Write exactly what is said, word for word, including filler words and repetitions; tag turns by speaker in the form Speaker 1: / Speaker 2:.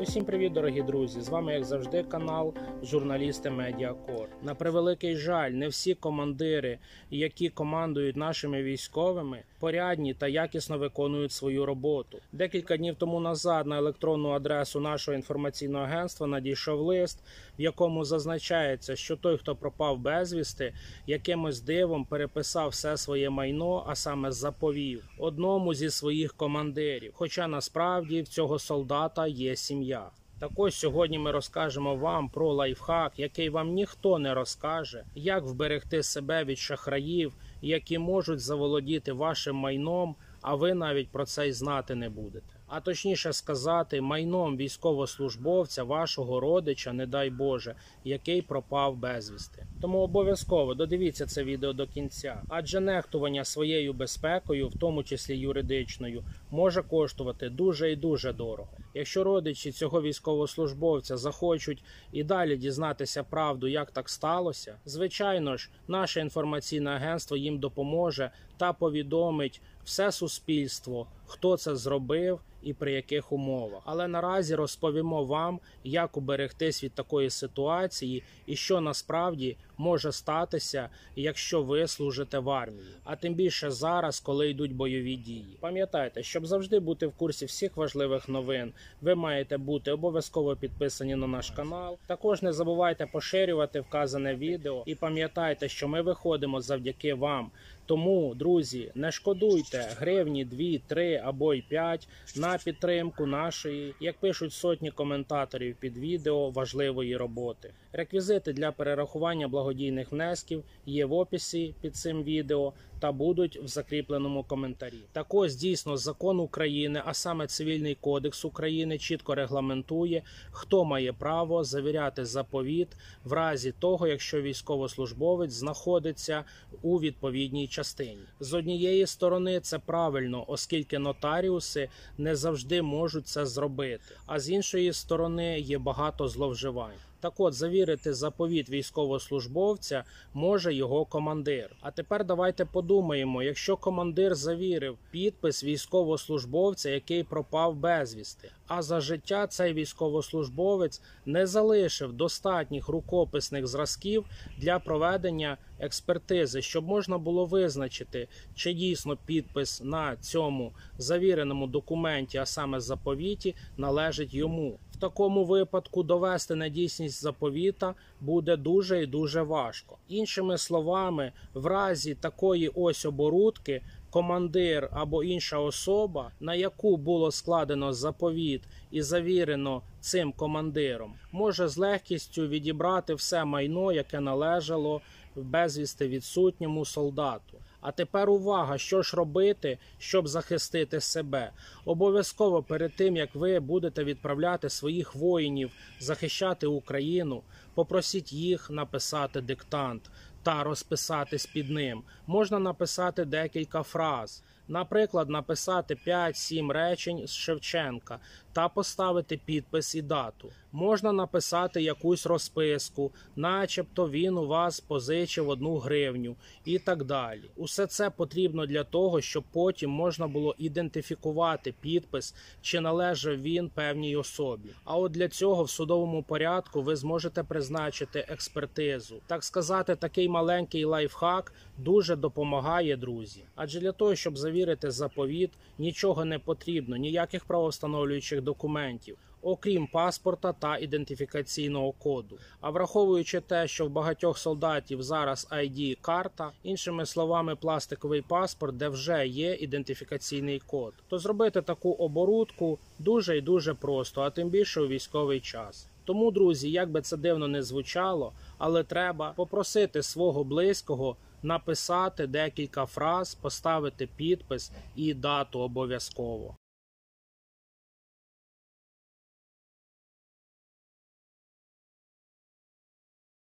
Speaker 1: Усім привіт, дорогі друзі! З вами, як завжди, канал Журналісти Медіакор. На превеликий жаль, не всі командири, які командують нашими військовими, порядні та якісно виконують свою роботу. Декілька днів тому назад на електронну адресу нашого інформаційного агентства надійшов лист, в якому зазначається, що той, хто пропав безвісти, якимось дивом переписав все своє майно, а саме заповів одному зі своїх командирів. Хоча насправді в цього солдата є сім'я. Так ось сьогодні ми розкажемо вам про лайфхак, який вам ніхто не розкаже, як вберегти себе від шахраїв, які можуть заволодіти вашим майном, а ви навіть про це й знати не будете. А точніше сказати, майном військовослужбовця, вашого родича, не дай Боже, який пропав безвісти. Тому обов'язково додивіться це відео до кінця, адже нехтування своєю безпекою, в тому числі юридичною, може коштувати дуже і дуже дорого. Якщо родичі цього військовослужбовця захочуть і далі дізнатися правду, як так сталося, звичайно ж, наше інформаційне агентство їм допоможе та повідомить все суспільство, хто це зробив і при яких умовах. Але наразі розповімо вам, як уберегтись від такої ситуації і що насправді може статися, якщо ви служите в армії. А тим більше зараз, коли йдуть бойові дії. Пам'ятайте, щоб завжди бути в курсі всіх важливих новин, ви маєте бути обов'язково підписані на наш канал. Також не забувайте поширювати вказане відео і пам'ятайте, що ми виходимо завдяки вам. Тому, друзі, не шкодуйте гривні, дві, три або й п'ять на підтримку нашої, як пишуть сотні коментаторів під відео, важливої роботи. Реквізити для перерахування благодійних внесків є в описі під цим відео та будуть в закріпленому коментарі. Так ось, дійсно, закон України, а саме Цивільний кодекс України, чітко регламентує, хто має право завіряти заповіт в разі того, якщо військовослужбовець знаходиться у відповідній частині. З однієї сторони це правильно, оскільки нотаріуси не завжди можуть це зробити, а з іншої сторони є багато зловживань. Так от, завірити заповіт військовослужбовця може його командир. А тепер давайте подумаємо, якщо командир завірив підпис військовослужбовця, який пропав безвісти, а за життя цей військовослужбовець не залишив достатніх рукописних зразків для проведення експертизи, щоб можна було визначити, чи дійсно підпис на цьому завіреному документі, а саме заповіті, належить йому. В такому випадку довести недійсність заповіта буде дуже і дуже важко. Іншими словами, в разі такої ось оборудки, командир або інша особа, на яку було складено заповіт і завірено цим командиром, може з легкістю відібрати все майно, яке належало безвісти відсутньому солдату. А тепер увага, що ж робити, щоб захистити себе. Обов'язково перед тим, як ви будете відправляти своїх воїнів захищати Україну, попросіть їх написати диктант та розписатись під ним. Можна написати декілька фраз. Наприклад, написати п'ять-сім речень з Шевченка та поставити підпис і дату. Можна написати якусь розписку, начебто він у вас позичив одну гривню і так далі. Усе це потрібно для того, щоб потім можна було ідентифікувати підпис, чи належав він певній особі. А от для цього в судовому порядку ви зможете призначити експертизу. Так сказати, такий маленький лайфхак дуже допомагає, друзі. Адже для того, щоб завірити заповіт, нічого не потрібно, ніяких правовстановлюючих документів, окрім паспорта та ідентифікаційного коду. А враховуючи те, що в багатьох солдатів зараз ай ді-карта, іншими словами, пластиковий паспорт, де вже є ідентифікаційний код, то зробити таку оборудку дуже і дуже просто, а тим більше у військовий час. Тому, друзі, як би це дивно не звучало, але треба попросити свого близького написати декілька фраз, поставити підпис і дату обов'язково.